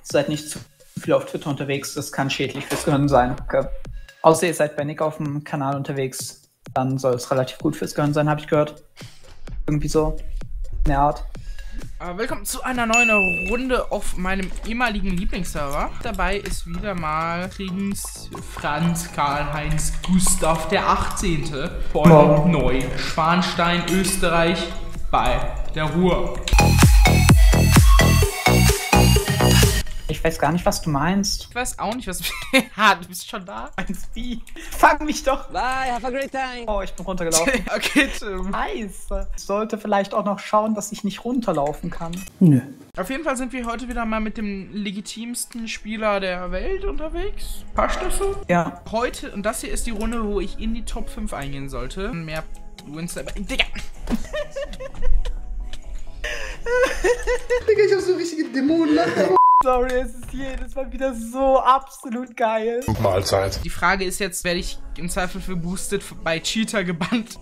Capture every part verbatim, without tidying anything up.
seid nicht zu viel auf Twitter unterwegs, das kann schädlich fürs Gehirn sein. Okay. Außer ihr seid bei Nick auf dem Kanal unterwegs, dann soll es relativ gut fürs Gehirn sein, habe ich gehört. Irgendwie so in der Art. Uh, willkommen zu einer neuen Runde auf meinem ehemaligen Lieblingsserver. Dabei ist wieder mal Kriegens Franz Karl-Heinz Gustav der achtzehnte von oh. Neuschwanstein, Österreich bei der Ruhr. Ich weiß gar nicht, was du meinst. Ich weiß auch nicht, was... Ha, du bist schon da? Meinst wie? Fang mich doch! Bye, have a great time! Oh, ich bin runtergelaufen. Okay, Tim. Scheiße. Ich sollte vielleicht auch noch schauen, dass ich nicht runterlaufen kann. Nö. Auf jeden Fall sind wir heute wieder mal mit dem legitimsten Spieler der Welt unterwegs. Passt das so? Ja. Heute, und das hier ist die Runde, wo ich in die Top fünf eingehen sollte. Mehr Wins aber... Digga! Digga, ich hab so richtige Dämonenlache. Sorry, es ist jedes Mal wieder so absolut geil. Mahlzeit. Die Frage ist jetzt, werde ich im Zweifel für Boosted bei Cheater gebannt?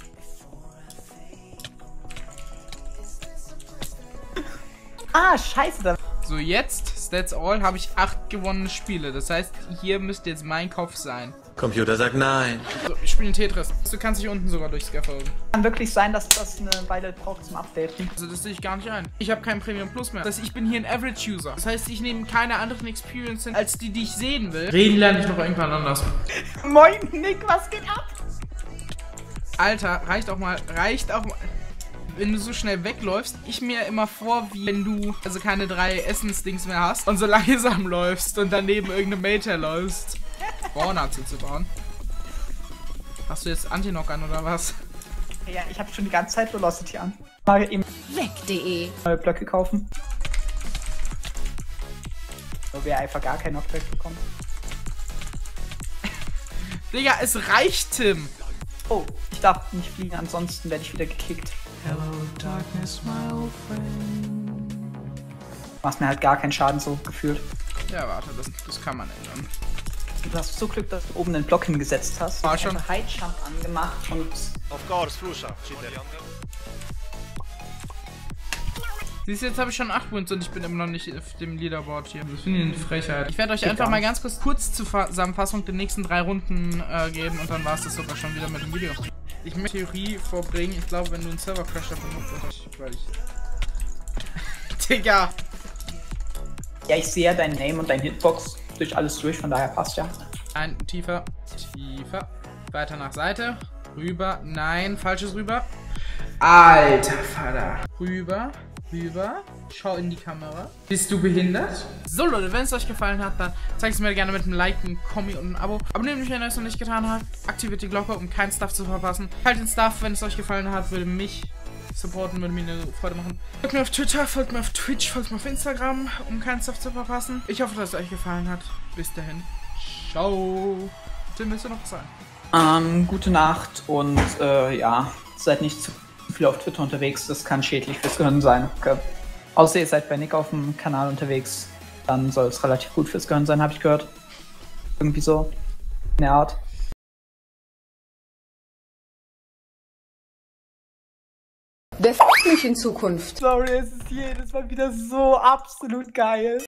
Ah, scheiße. Da So, jetzt, that's all, habe ich acht gewonnene Spiele. Das heißt, hier müsste jetzt mein Kopf sein. Computer sagt nein. So, ich spiele Tetris. Du kannst dich unten sogar durchscaffolden. kann wirklich sein, dass das eine Weile braucht zum Updaten. Also das sehe ich gar nicht ein. Ich habe kein Premium Plus mehr. Das heißt, ich bin hier ein Average-User. Das heißt, ich nehme keine anderen Experience hin, als die, die ich sehen will. Reden lerne ich noch irgendwann anders. Moin, Nick, was geht ab? Alter, reicht auch mal, reicht auch mal. Wenn du so schnell wegläufst, ich mir immer vor, wie wenn du also keine drei Essensdings mehr hast und so langsam läufst und daneben irgendeine Mate herläufst. Bornazi zu bauen. Hast du jetzt Anti-Knock an oder was? Ja, ich habe schon die ganze Zeit Velocity an. Mal eben weg.de neue Blöcke kaufen. So wäre einfach gar kein Knockback bekommen. Digga, es reicht, Tim. Oh, ich darf nicht fliegen, ansonsten werde ich wieder gekickt. Hello, darkness, my old friend. Machst mir halt gar keinen Schaden so gefühlt. Ja, warte, das, das kann man ändern. Du hast so Glück, dass du oben einen Block hingesetzt hast. War ich schon. High Jump angemacht und... Of course, Flusha. Siehst du, jetzt habe ich schon acht Wins und ich bin immer noch nicht auf dem Leaderboard hier. Das finde ich eine Frechheit. Ich werde euch einfach mal ganz kurz, kurz zur Zusammenfassung der nächsten drei Runden äh, geben und dann war es das sogar schon wieder mit dem Video. Ich möchte Theorie vorbringen. Ich glaube, wenn du einen Server-Crasher benutzt, weil ich... Digga! Ja, ich sehe ja dein Name und dein Hitbox durch alles durch, von daher passt ja. Ein tiefer, tiefer. Weiter nach Seite. Rüber. Nein, falsches rüber. Alter Vater. Rüber. Rüber. Schau in die Kamera. Bist du behindert? So Leute, wenn es euch gefallen hat, dann zeigt es mir gerne mit einem Like, einem Kommi und einem Abo. Abonniert mich, wenn ihr es noch nicht getan habt. Aktiviert die Glocke, um keinen Stuff zu verpassen. Teilt den Stuff, wenn es euch gefallen hat, würde mich supporten, würde mir eine Freude machen. Folgt mir auf Twitter, folgt mir auf Twitch, folgt mir auf Instagram, um keinen Stuff zu verpassen. Ich hoffe, dass es euch gefallen hat. Bis dahin. Ciao. Tim, willst du noch was sagen? Ähm, gute Nacht und äh, ja, seid nicht zu viel auf Twitter unterwegs, das kann schädlich fürs Gehirn sein. Okay. Außer ihr seid bei Nick auf dem Kanal unterwegs, dann soll es relativ gut fürs Gehirn sein, habe ich gehört. Irgendwie so in der Art. Der f*** mich in Zukunft. Sorry, es ist jedes Mal wieder so absolut geil.